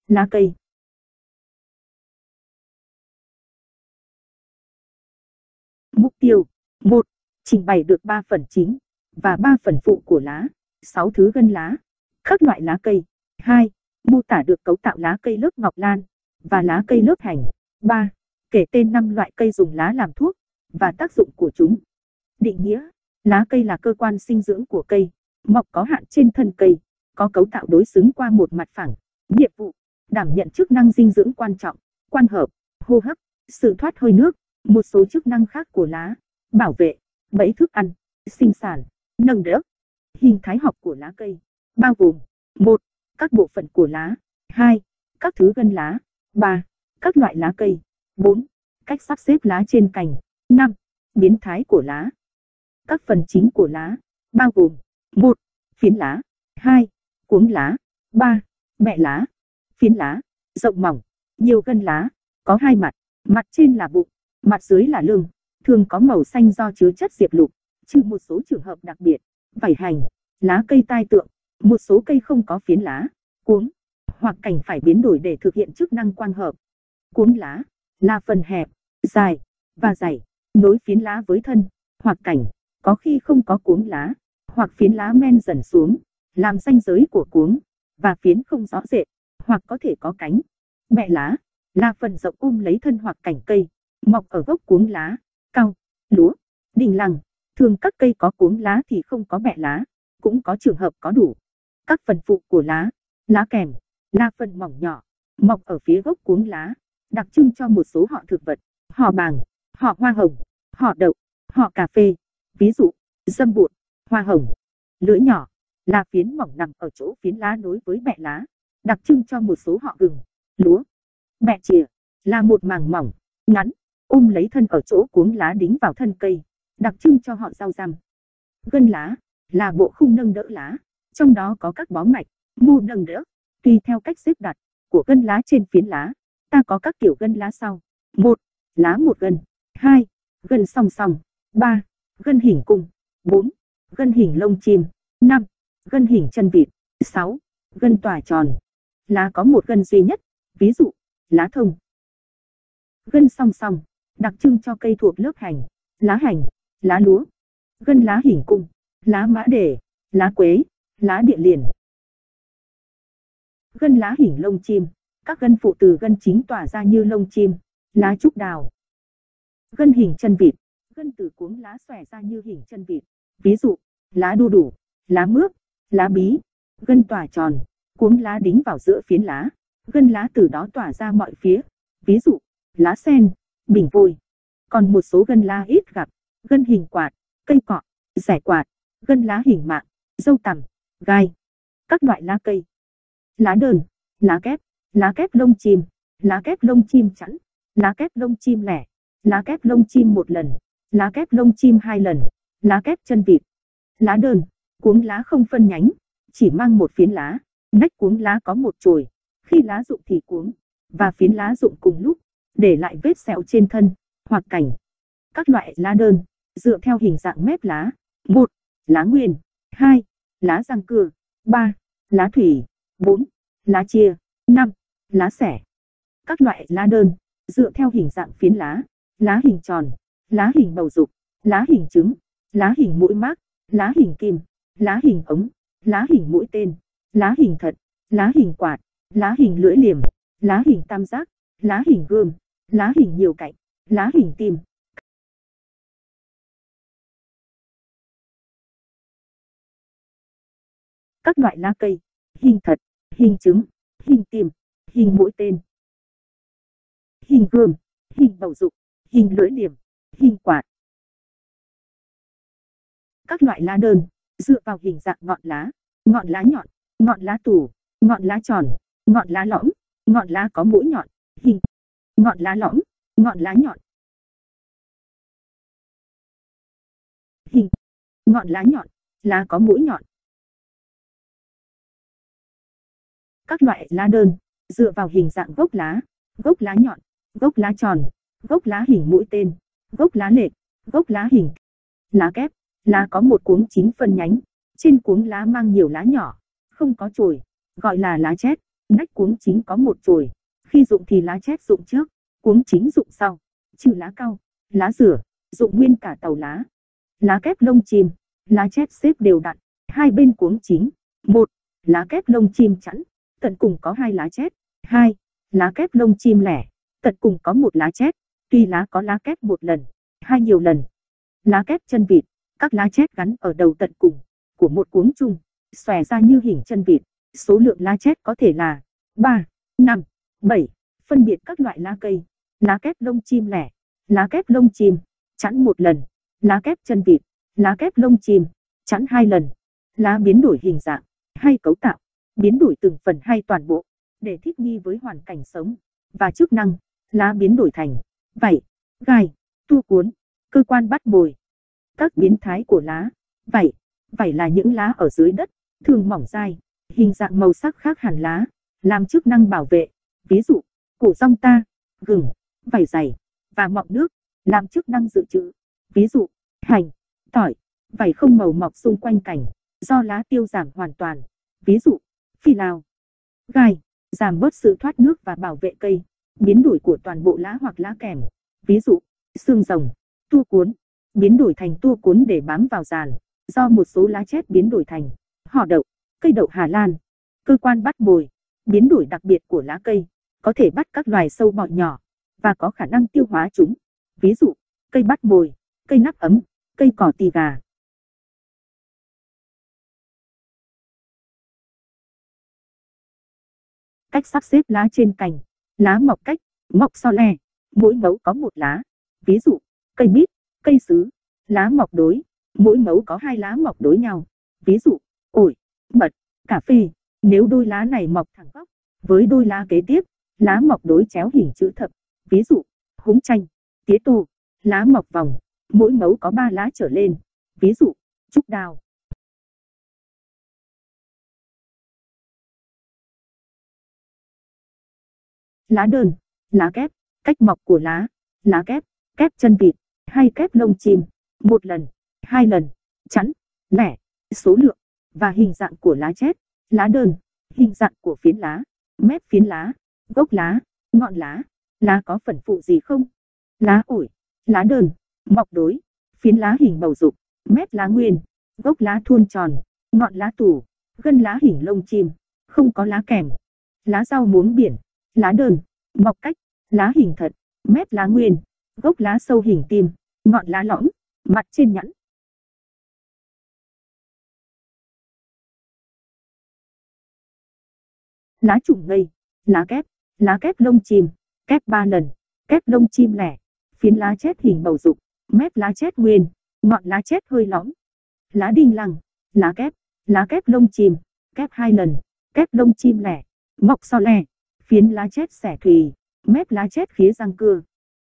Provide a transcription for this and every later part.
Lá cây. Mục tiêu: 1. Trình bày được 3 phần chính và 3 phần phụ của lá, 6 thứ gân lá, các loại lá cây. 2. Mô tả được cấu tạo lá cây lớp ngọc lan và lá cây lớp hành. 3. Kể tên 5 loại cây dùng lá làm thuốc và tác dụng của chúng. Định nghĩa: lá cây là cơ quan sinh dưỡng của cây, mọc có hạn trên thân cây, có cấu tạo đối xứng qua một mặt phẳng. Nhiệm vụ: đảm nhận chức năng dinh dưỡng quan trọng, quan hợp, hô hấp, sự thoát hơi nước, một số chức năng khác của lá, bảo vệ, bẫy thức ăn, sinh sản, nâng đỡ. Hình thái học của lá cây bao gồm: 1. Các bộ phận của lá. 2. Các thứ gân lá. 3. Các loại lá cây. 4. Cách sắp xếp lá trên cành. 5. Biến thái của lá. Các phần chính của lá bao gồm: 1. Phiến lá. 2. Cuống lá. 3. Mẹ lá. Phiến lá rộng mỏng, nhiều gân lá, có hai mặt, mặt trên là bụng, mặt dưới là lưng, thường có màu xanh do chứa chất diệp lục, trừ một số trường hợp đặc biệt. Vảy hành. Lá cây tai tượng. Một số cây không có phiến lá, cuống hoặc cành phải biến đổi để thực hiện chức năng quang hợp. Cuống lá là phần hẹp, dài và dày, nối phiến lá với thân hoặc cành, có khi không có cuống lá, hoặc phiến lá men dần xuống, làm ranh giới của cuống và phiến không rõ rệt, hoặc có thể có cánh. Mẹ lá là phần rộng lấy thân hoặc cành cây, mọc ở gốc cuống lá, cau, lúa, đinh lăng. Thường các cây có cuống lá thì không có mẹ lá, cũng có trường hợp có đủ. Các phần phụ của lá. Lá kèm là phần mỏng nhỏ, mọc ở phía gốc cuống lá, đặc trưng cho một số họ thực vật, họ bàng, họ hoa hồng, họ đậu, họ cà phê. Ví dụ: dâm bụt, hoa hồng. Lưỡi nhỏ là phiến mỏng nằm ở chỗ phiến lá nối với mẹ lá, đặc trưng cho một số họ gừng, lúa. Mẹ chìa là một màng mỏng, ngắn, lấy thân ở chỗ cuống lá đính vào thân cây, đặc trưng cho họ rau răm. Gân lá là bộ khung nâng đỡ lá, trong đó có các bó mạch, mô nâng đỡ. Tùy theo cách xếp đặt của gân lá trên phiến lá, ta có các kiểu gân lá sau: 1. Lá một gân. 2. Gân song song. 3. Gân hình cung. 4. Gân hình lông chim. 5. Gân hình chân vịt. 6. Gân tỏa tròn. Lá có một gân duy nhất, ví dụ: lá thông. Gân song song đặc trưng cho cây thuộc lớp hành: lá hành, lá lúa. Gân lá hình cung: lá mã đề, lá quế, lá địa liền. Gân lá hình lông chim: các gân phụ từ gân chính tỏa ra như lông chim, lá trúc đào. Gân hình chân vịt: gân từ cuống lá xòe ra như hình chân vịt, ví dụ: lá đu đủ, lá mướp, lá bí. Gân tỏa tròn: cuống lá đính vào giữa phiến lá, gân lá từ đó tỏa ra mọi phía, ví dụ: lá sen, bình vôi. Còn một số gân lá ít gặp: gân hình quạt, cây cọ, rẻ quạt, gân lá hình mạng, dâu tằm, gai. Các loại lá cây. Lá đơn. Lá kép lông chim, lá kép lông chim chẵn, lá kép lông chim lẻ, lá kép lông chim một lần, lá kép lông chim hai lần, lá kép chân vịt. Lá đơn. Cuống lá không phân nhánh, chỉ mang một phiến lá, nách cuống lá có một chồi. Khi lá rụng thì cuống và phiến lá rụng cùng lúc, để lại vết sẹo trên thân hoặc cành. Các loại lá đơn dựa theo hình dạng mép lá: 1. Lá nguyên. 2. Lá răng cưa. 3. Lá thủy. 4. Lá chia. 5. Lá xẻ. Các loại lá đơn dựa theo hình dạng phiến lá: lá hình tròn, lá hình bầu dục, lá hình trứng, lá hình mũi mác, lá hình kim, lá hình ống, lá hình mũi tên, lá hình thật, lá hình quạt, lá hình lưỡi liềm, lá hình tam giác, lá hình gươm, lá hình nhiều cạnh, lá hình tim. Các loại lá cây: hình thật, hình trứng, hình tim, hình mũi tên, hình gươm, hình bầu dục, hình lưỡi liềm, hình quạt. Các loại lá đơn dựa vào hình dạng ngọn lá: ngọn lá nhọn, ngọn lá tù, ngọn lá tròn, ngọn lá lõm, ngọn lá có mũi nhọn, hình, ngọn lá lõm, ngọn lá nhọn. Hình, ngọn lá nhọn, lá có mũi nhọn. Các loại lá đơn dựa vào hình dạng gốc lá nhọn, gốc lá tròn, gốc lá hình mũi tên, gốc lá lệch, gốc lá hình. Lá kép: lá có một cuống chính phân nhánh, trên cuống lá mang nhiều lá nhỏ, không có chồi, gọi là lá chét. Nách cuống chính có một chồi, khi rụng thì lá chét rụng trước, cuống chính rụng sau. Trừ lá cau, lá dừa, rụng nguyên cả tàu lá. Lá kép lông chim, lá chét xếp đều đặn, hai bên cuống chính. 1. Lá kép lông chim chẵn, tận cùng có 2 lá chét. 2. Lá kép lông chim lẻ, tận cùng có 1 lá chét, tuy lá có lá kép 1 lần, 2 nhiều lần. Lá kép chân vịt, các lá chét gắn ở đầu tận cùng của một cuống chung, xòe ra như hình chân vịt. Số lượng lá chét có thể là 3, 5, 7. Phân biệt các loại lá cây. Lá kép lông chim lẻ, lá kép lông chim chẵn 1 lần, lá kép chân vịt, lá kép lông chim chẵn 2 lần. Lá biến đổi hình dạng hay cấu tạo, biến đổi từng phần hay toàn bộ để thích nghi với hoàn cảnh sống và chức năng. Lá biến đổi thành vảy, gai, tua cuốn, cơ quan bắt mồi. Các biến thái của lá. Vảy, vảy là những lá ở dưới đất, thường mỏng dai, hình dạng màu sắc khác hẳn lá, làm chức năng bảo vệ. Ví dụ, củ rong ta, gừng, vảy dày và mọng nước, làm chức năng dự trữ. Ví dụ, hành, tỏi, vảy không màu mọc xung quanh cành, do lá tiêu giảm hoàn toàn. Ví dụ, phi lao. Gai, giảm bớt sự thoát nước và bảo vệ cây, biến đổi của toàn bộ lá hoặc lá kèm. Ví dụ, xương rồng, tua cuốn, biến đổi thành tua cuốn để bám vào giàn, do một số lá chét biến đổi thành họ đậu, cây đậu Hà Lan. Cơ quan bắt mồi, biến đổi đặc biệt của lá cây, có thể bắt các loài sâu bọ nhỏ và có khả năng tiêu hóa chúng. Ví dụ, cây bắt mồi, cây nắp ấm, cây cỏ tỳ gà. Cách sắp xếp lá trên cành. Lá mọc cách, mọc so le, mỗi mấu có 1 lá. Ví dụ, cây mít, cây sứ. Lá mọc đối, mỗi mấu có 2 lá mọc đối nhau. Ví dụ, ổi, mật, cà phê. Nếu đôi lá này mọc thẳng góc với đôi lá kế tiếp, lá mọc đối chéo hình chữ thập. Ví dụ, húng chanh, tía tô. Lá mọc vòng, mỗi mấu có 3 lá trở lên. Ví dụ, trúc đào. Lá đơn, lá kép, cách mọc của lá. Lá kép, kép chân vịt hay kép lông chim, 1 lần, 2 lần, chẵn, lẻ. Số lượng và hình dạng của lá chét. Lá đơn, hình dạng của phiến lá, mép phiến lá, gốc lá, ngọn lá. Lá có phần phụ gì không? Lá ổi, lá đơn, mọc đối, phiến lá hình bầu dục, mép lá nguyên, gốc lá thuôn tròn, ngọn lá tù, gân lá hình lông chim, không có lá kèm. Lá rau muống biển, lá đơn, mọc cách, lá hình thật, mép lá nguyên, gốc lá sâu hình tim, ngọn lá lõm, mặt trên nhẵn. Lá trùng ngây, lá kép lông chim, kép 3 lần, kép lông chim lẻ, phiến lá chét hình bầu dục, mép lá chét nguyên, ngọn lá chét hơi lõm. Lá đinh lăng, lá kép lông chim, kép 2 lần, kép lông chim lẻ, mọc so le, phiến lá chét xẻ thùy, mép lá chét khía răng cưa.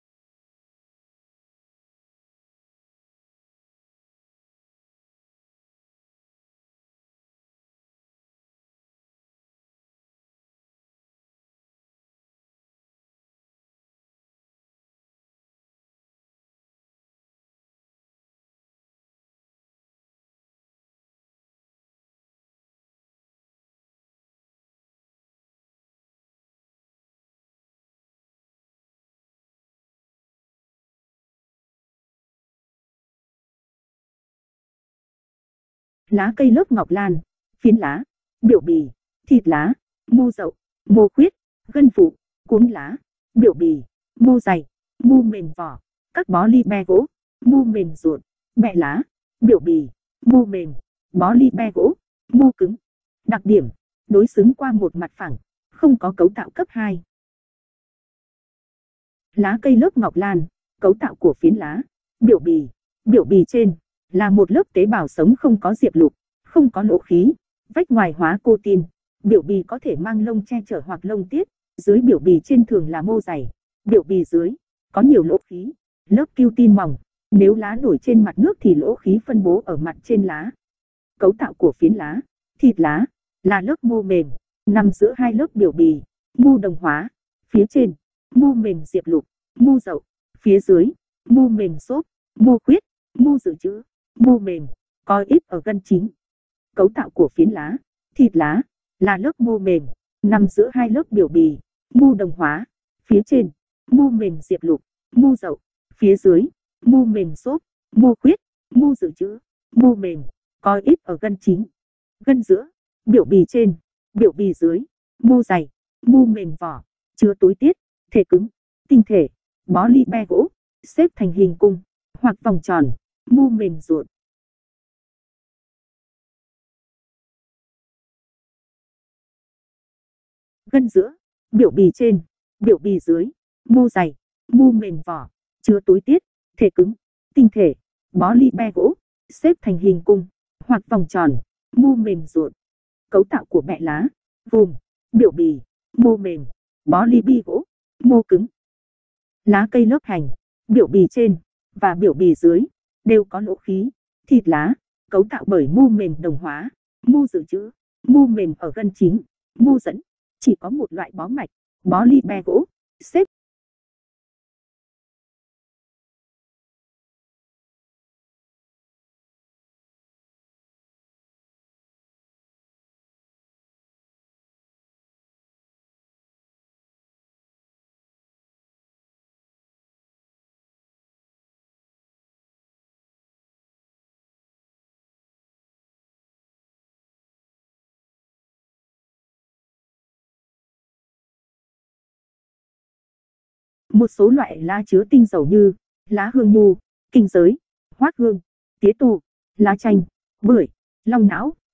Lá cây lớp ngọc lan, phiến lá, biểu bì, thịt lá, mô dậu, mô khuyết, gân phụ, cuống lá, biểu bì, mô dày, mô mềm vỏ, các bó ly be gỗ, mô mềm ruột, bẹ lá, biểu bì, mô mềm, bó ly be gỗ, mô cứng. Đặc điểm, đối xứng qua một mặt phẳng, không có cấu tạo cấp 2. Lá cây lớp ngọc lan, cấu tạo của phiến lá, biểu bì trên là một lớp tế bào sống không có diệp lục, không có lỗ khí, vách ngoài hóa cô tin. Biểu bì có thể mang lông che chở hoặc lông tiết. Dưới biểu bì trên thường là mô dày. Biểu bì dưới có nhiều lỗ khí, lớp kiêu tin mỏng. Nếu lá nổi trên mặt nước thì lỗ khí phân bố ở mặt trên lá. Cấu tạo của phiến lá, thịt lá là lớp mô mềm, nằm giữa 2 lớp biểu bì, mô đồng hóa. Phía trên, mô mềm diệp lục, mô dậu. Phía dưới, mô mềm xốp, mô khuyết, mô dự trữ, mô mềm, có ít ở gân chính. Cấu tạo của phiến lá, thịt lá là lớp mô mềm, nằm giữa hai lớp biểu bì, mô đồng hóa. Phía trên, mô mềm diệp lục, mô dậu. Phía dưới, mô mềm xốp, mô khuyết, mô dự trữ, mô mềm, có ít ở gân chính. Gân giữa, biểu bì trên, biểu bì dưới, mô dày, mô mềm vỏ, chứa túi tiết, thể cứng, tinh thể, bó ly be gỗ, xếp thành hình cung, hoặc vòng tròn, mô mềm ruột. Gân giữa, biểu bì trên, biểu bì dưới, mô dày, mô mềm vỏ, chứa túi tiết, thể cứng, tinh thể, bó ly be gỗ, xếp thành hình cung, hoặc vòng tròn, mô mềm ruột. Cấu tạo của bẹ lá, gồm biểu bì, mô mềm, bó ly bi gỗ, mô cứng. Lá cây lớp hành, biểu bì trên và biểu bì dưới đều có lỗ khí. Thịt lá, cấu tạo bởi mô mềm đồng hóa, mô dự trữ, mô mềm ở gân chính, mô dẫn. Chỉ có một loại bó mạch, bó ly be gỗ, xếp. Một số loại lá chứa tinh dầu như lá hương nhu, kinh giới, hoát hương, tía tô, lá chanh, bưởi, long não.